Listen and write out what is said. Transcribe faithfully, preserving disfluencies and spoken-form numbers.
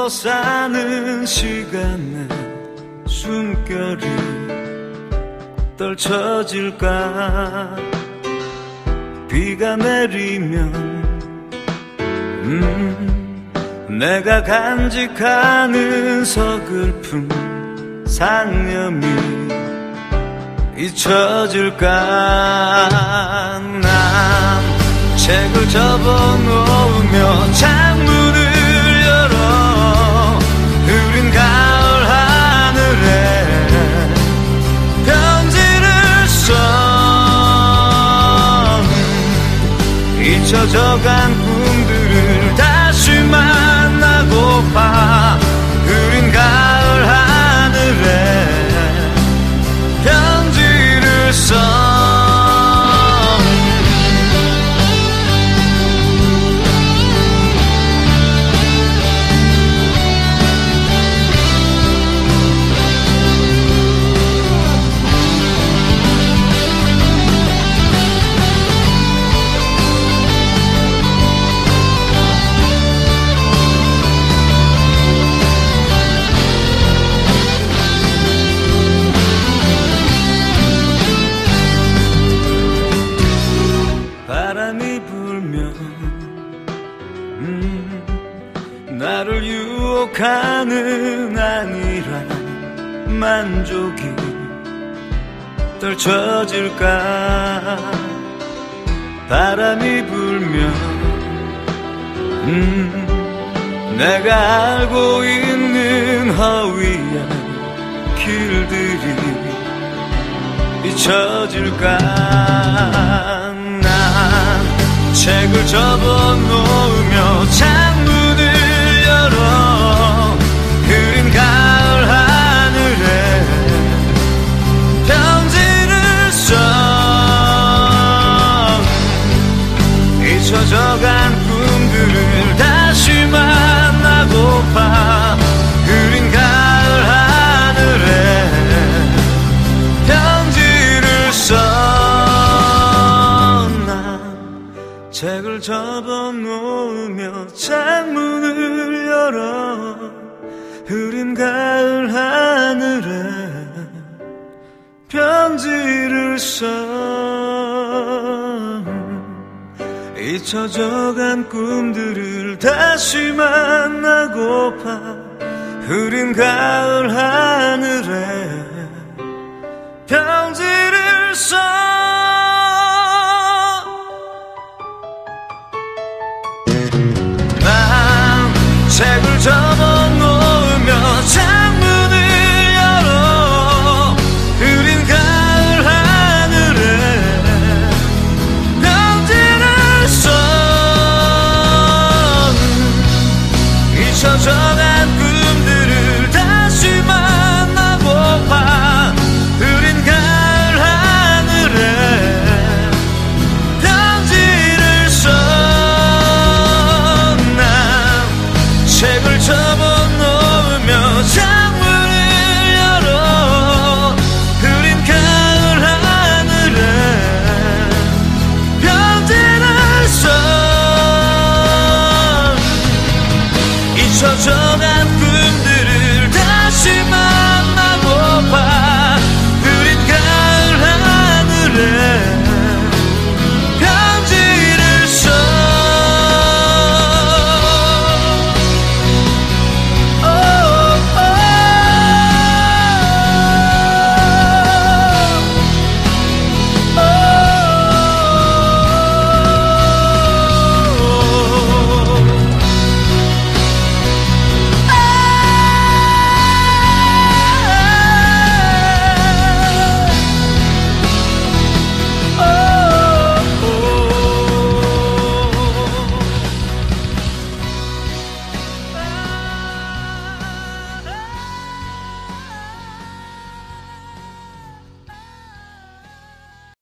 둘러싸는 시간에 숨결이 떨쳐질까. 비가 내리면 음, 내가 간직하는 서글픔 상념이 잊혀질까. 난 책을 접어놓으며 창문을 열어 흐린 가을 하늘에 편지를 써. 잊혀져간 꿈들을 다시 만나고파. 흐린 가을 하늘에 편지를 써. 바람이 불면 음, 나를 유혹하는 안일한 만족이 떨쳐질까. 바람이 불면 음, 내가 알고 있는 허위한 길들이 잊혀질까. 책을 접어놓으며 창문을 열어 흐린 가을 하늘에 편지를 써. 잊혀져간 꿈들을 다시 만나고파. 흐린 가을 하늘에 편지를 써. 책을 접어놓으며 창문을 열어 흐린 가을 하늘에 편지를 써. 잊혀져간 꿈들을 다시 만나고파. 흐린 가을 하늘에 편지를 써.